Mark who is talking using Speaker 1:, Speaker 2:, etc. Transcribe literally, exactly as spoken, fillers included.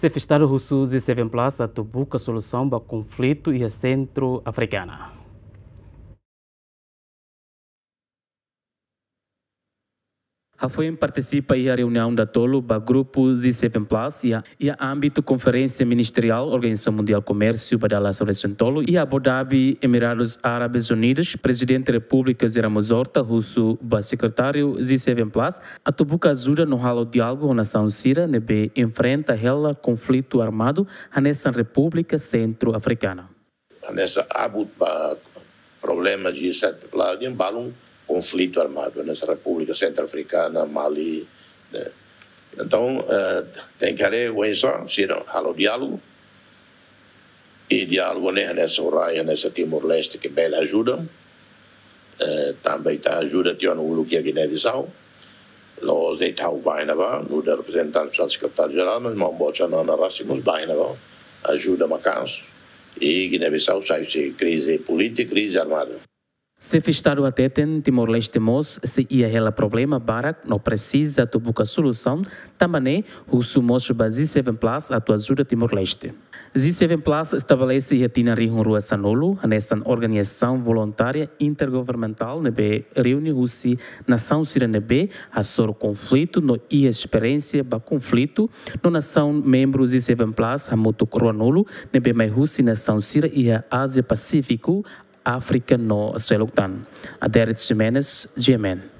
Speaker 1: Se festado russo e se Plus a busca solução para o conflito e a centro-africana. A F O E M participa em reunião da Tolo para grupo G sete Plus e a, e a âmbito Conferência Ministerial Organização Mundial do Comércio para a Seleção Tolo e a Abu Dhabi, Emirados Árabes Unidos, Presidente da República Ramos Horta, russo, para secretário G sete Plus, a tubuca ajuda no halo diálogo com a nação síria, nebe enfrenta o conflito armado nessa República Centro-Africana.
Speaker 2: Nessa abu problema de G sete Plus, em balão conflito armado nessa República Centro-Africana, Mali. Né? Então, uh, tem que haver isso, se não, há o diálogo. E diálogo nessa Uraia, nessa Timor-Leste, que bem ajuda. Uh, também está ajuda a no que é Guiné-Bissau. Nós estamos bem, no representante do secretário-geral, mas não pode ser na Rácimos, bem, ajuda a caso. E Guiné-Bissau sai de crise política, crise armada.
Speaker 1: Se festado até tem Timor-Leste mos se ia ela problema barak não precisa de buscar solução também o sumos base sete Plus a tua ajuda Timor-Leste. G sete Plus estabelece a tina rihun rua sanolo nessa organização voluntária intergovernamental nebe reúne russi nação síria nebe a sor conflito no ia experiência ba conflito no nação membro G sete Plus a moto cronolo nebe mai russi nação síria e a Ásia Pacífico África no Seluctan. Aderet Jimenez, G M N.